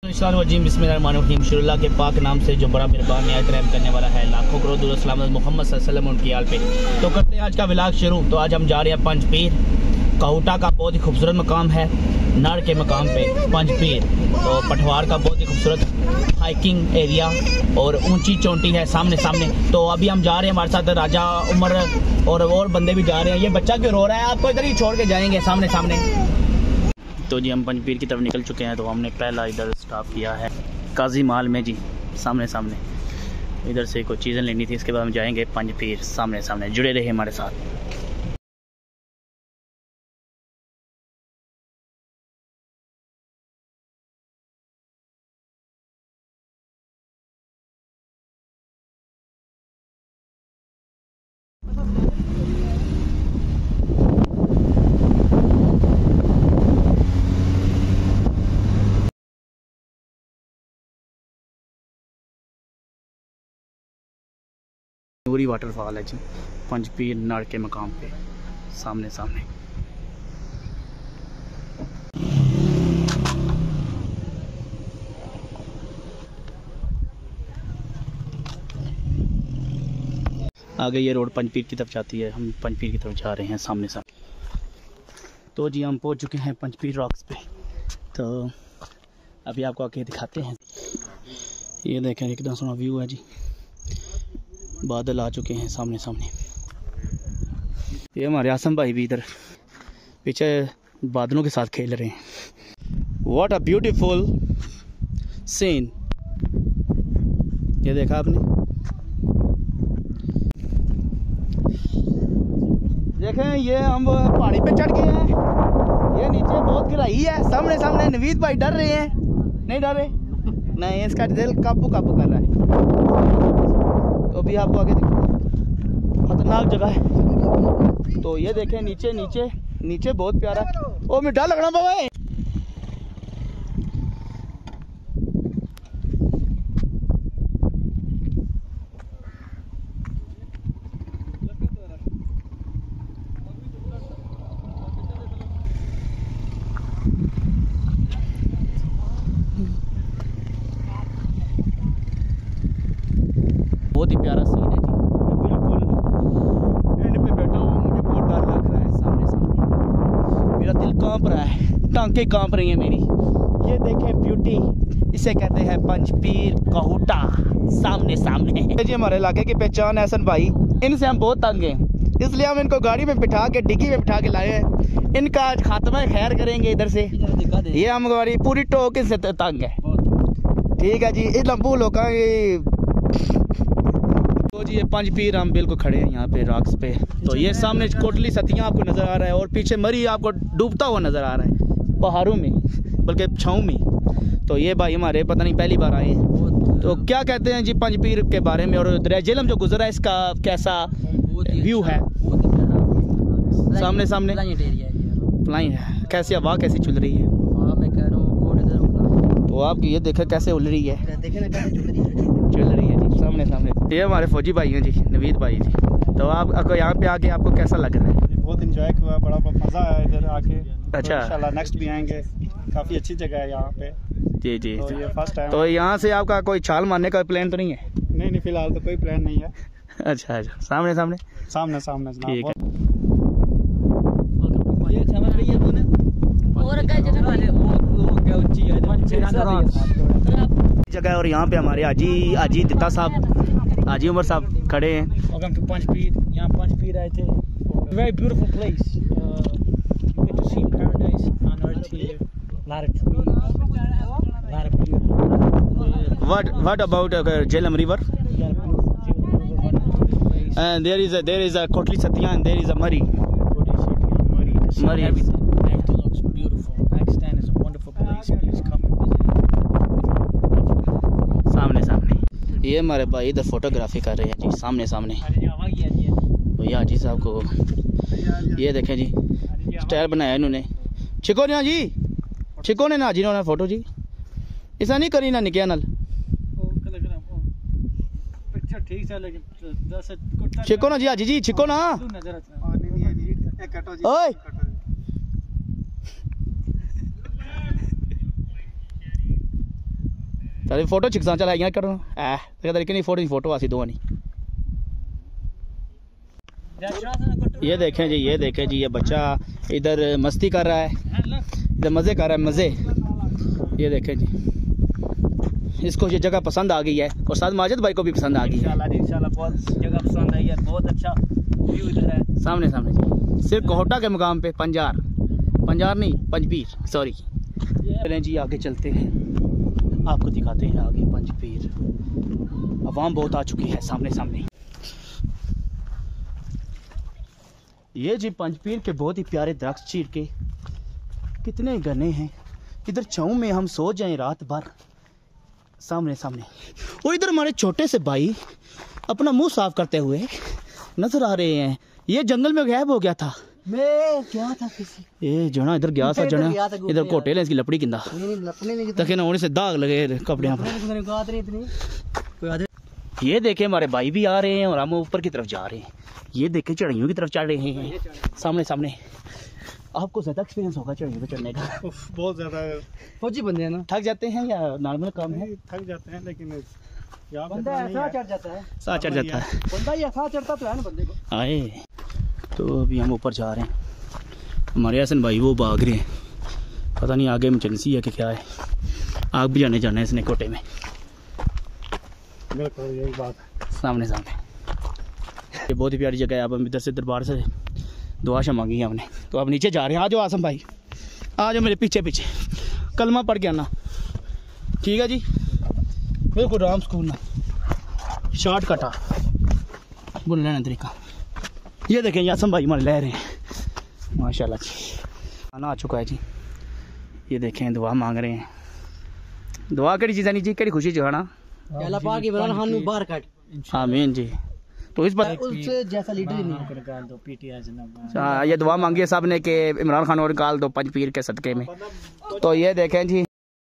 बिस्मिल्लाहिर्रहमानिर्रहीम। शुरुल्लाह के पाक नाम से जो बड़ा मेहरबान निहायत रहम करने वाला है। लाखों करोड़ दुरूद सलामत मोहम्मद सल्लल्लाहु अलैहि वसल्लम उनकी आल पे। तो करते हैं आज का व्लॉग शुरू। तो आज हम जा रहे हैं पंजपीर। काहूटा का बहुत ही खूबसूरत मकाम है। नर के मकाम पे पंजपीर, तो पठवार का बहुत ही खूबसूरत हाइकिंग एरिया और ऊंची चोटी है सामने सामने। तो अभी हम जा रहे हैं, हमारे साथ राजा उमर और बंदे भी जा रहे हैं। ये बच्चा क्यों रो रहा है? आपको इधर ही छोड़ के जाएंगे सामने सामने। तो जी हम पंजपीर की तरफ निकल चुके हैं। तो हमने पहला इधर स्टॉप किया है काजी माल में जी, सामने सामने। इधर से कोई चीज़ें लेनी थी, इसके बाद हम जाएंगे पंजपीर सामने सामने। जुड़े रहे हमारे साथ। नूरी वाटरफॉल है जी, पंजपीर नर के मकाम पे सामने सामने। आगे ये रोड पंजपीर की तरफ जाती है। हम पंजपीर की तरफ जा रहे हैं सामने सामने। तो जी हम पहुंच चुके हैं पंजपीर रॉक्स पे। तो अभी आपको आके दिखाते हैं। ये देखें कितना सोना व्यू है जी। बादल आ चुके हैं सामने सामने। ये हमारे आसम भाई भी इधर पीछे बादलों के साथ खेल रहे हैं। What a beautiful scene. ये देखा आपने? देखें ये हम पहाड़ी पे चढ़ गए हैं। ये नीचे बहुत गहराई है। सामने सामने नवीद भाई डर रहे हैं। नहीं डर रहे? नहीं, इसका दिल काबू काबू कर रहा है। तो अभी आपको आगे देखो, खतरनाक जगह है। तो ये देखें नीचे नीचे नीचे बहुत प्यारा। ओ मिठा लगना बाबा। बहुत ही प्यारा सीन है जी। बिल्कुल एंड पे बैठा हूँ, मुझे बहुत डर लग रहा है। सामने सामने मेरा दिल कांप रहा है, टांकें कांप रही हैं मेरी। ये देखें ब्यूटी, इसे कहते हैं पंजपीर काहूटा सामने सामने जी। हमारे इलाके की पहचान है हसन भाई। इनसे हम बहुत तंग हैं, इसलिए हम इनको गाड़ी में बिठा के डिग्गी में बिठा के लाए हैं। इनका आज खात्मा खैर करेंगे इधर से। ये हम हमारी पूरी टोक से तंग है। ठीक है जी। इस लंबू लोग तो जी ये पंजपीर हम बिल्कुल खड़े हैं यहाँ पे रॉक्स पे। तो ये सामने कोटली सतियाँ आपको नज़र आ रहा है और पीछे मरी आपको डूबता हुआ नज़र आ रहा है पहाड़ों में, बल्कि छाँव में। तो ये भाई हमारे पता नहीं पहली बार आए हैं। तो क्या कहते हैं जी पंजपीर के बारे में और दरिया झेलम जो गुजरा है इसका कैसा व्यू है? सामने सामने फ्लाइंग है। कैसी हवा कैसी चल रही है? तो आप ये देखें कैसे उल रही है, चल रही है जी सामने सामने। ये हमारे फौजी भाई हैं जी, नवीद भाई जी। तो आपको यहाँ पे आके आपको कैसा लग रहा है? बहुत इंजॉय हुआ, बड़ा मज़ा आया इधर आके। अच्छा, तो इंशाल्लाह नेक्स्ट भी आएंगे। काफ़ी अच्छी जगह है यहाँ पे जी जी। तो ये फर्स्ट टाइम। तो यहाँ से आपका कोई छाल मारने का प्लान तो नहीं है? नहीं, फिलहाल तो कोई प्लान नहीं है। अच्छा अच्छा, सामने सामने सामने सामने ठीक है। जगह और यहाँ पे हमारे हाजी दिता साहब, हाजी उमर साहब खड़े हैं। Welcome to Panjpir. यहाँ पंजपीर आए थे। Very beautiful place. You get to see paradise on earth here. Lot of trees, lot of beauty. What about Jhelum River? Yeah, beautiful place. And there is a Kotli Satya and there is a Murray. Murray. Everything looks beautiful. Pakistan is a wonderful place. Please come and visit. सामने सामने ये हमारे भाई इधर photography कर रहे हैं जी, सामने सामने। तो ये हाजी साहब को ये देखें जी स्टाइल बनाया इन्होंने। छिको ना जी, छिको ने ना जी ने फोटो जी। ऐसा नहीं करी ना निकिया नल छिको ना जी। हाजी जी छिको ना। ओए चल फोटो छिकसा चल आइया करो तरीके नहीं फोटो आसी दो नहीं। ये देखें जी ये बच्चा इधर मस्ती कर रहा है, इधर मज़े कर रहा है मज़े। ये देखें जी, इसको ये जगह पसंद आ गई है और साथ माजिद भाई को भी पसंद आ गई है। इंशाल्लाह बहुत जगह पसंद आई है, बहुत अच्छा व्यू इधर है। सामने जी सिर्फ कोहटा के मुकाम पे पंजार नहीं पंजपीर सॉरी। चलें जी आगे चलते हैं, आपको दिखाते हैं आगे पंजपीर। अवाम बहुत आ चुकी है सामने। ये जी पंजपीर के बहुत ही प्यारे दरख्त चीर के कितने घने हैं। इधर छाँव में हम सो जाएं रात भर। सामने और इधर हमारे छोटे से भाई अपना मुंह साफ करते हुए नजर आ रहे हैं। ये जंगल में गायब हो गया था। मैं क्या था किसी ये जना इधर गया था जना इधर कोटे ले इसकी लपड़ी किंदा तक ना होने से दाग लगे कपड़े पर। ये देखे हमारे भाई भी आ रहे हैं और हम ऊपर की तरफ जा रहे हैं। ये देखे चढ़ाइयों की तरफ चढ़ रहे हैं सामने। आपको ज़्यादा एक्सपीरियंस होगा चढ़ाइयों पे चढ़ने का? बहुत ज़्यादा फौजी बंदे हैं ना, थक जाते हैं या नॉर्मल काम है? थक जाते हैं लेकिन बंदा ऐसा चढ़ जाता है, साथ चढ़ जाता है बंदा ही ऐसा चढ़ता तो है ना बंदे को। आए तो अभी हम ऊपर जा रहे हैं। हमारे हसन भाई वो भाग रहे हैं, पता नहीं आगे इमरजेंसी है कि क्या है। आग बुझाने जाना है इसने कोटे में। बिल्कुल यही बात है। सामने ये बहुत ही प्यारी जगह है। अब हम इधर से दरबार से दुआ मांगी है हमने, तो अब नीचे जा रहे हैं। आ जाओ आसम भाई, आ जाओ मेरे पीछे कलमा पढ़ के आना, ठीक है जी? बिल्कुल राम स्कूल ना शॉर्टकट आ बोल लेना तरीका। ये देखें यासम भाई हमारे ले रहे हैं माशाल्लाह जी। खाना आ चुका है जी। ये देखें दुआ मांग रहे हैं। दुआ कड़ी चीज़ नहीं जी, कड़ी खुशी जो है ना अल्लाह पाक की बनाना हम बाहर काट। आमीन जी। तो इस पर उससे जैसा लीडर ही नहीं निकाल दो पीटीआई से। ये दुआ मांगी है साहब ने कि इमरान खान और निकाल दो पंजपीर के सदके में। तो ये देखें जी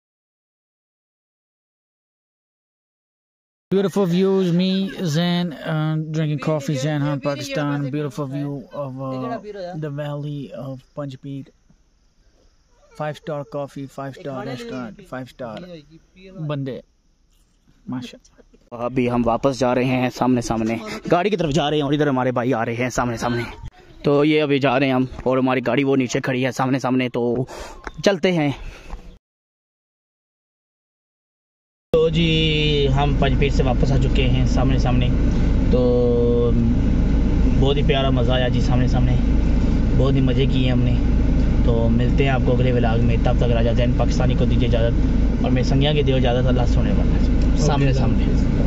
beautiful views, me Zain drinking coffee, Zain Han, Pakistan. Beautiful view of the valley of Panjpir. 5-star coffee, 5-star restaurant, 5-star बंदे माशाल्लाह। अभी हम वापस जा रहे हैं सामने गाड़ी की तरफ जा रहे हैं और इधर हमारे भाई आ रहे हैं सामने। तो ये अभी जा रहे हैं हम और हमारी गाड़ी वो नीचे खड़ी है सामने। तो चलते हैं। तो जी हम पंजपीर से वापस आ चुके हैं सामने। तो बहुत ही प्यारा मज़ा आया जी सामने बहुत ही मज़े किए हमने। तो मिलते हैं आपको अगले व्लॉग में। तब तक राजा जैन पाकिस्तानी को दीजिए इजाज़त और मेरे संज्ञा की दियो इजाज़त। अल्लाह सुने वाला सामने।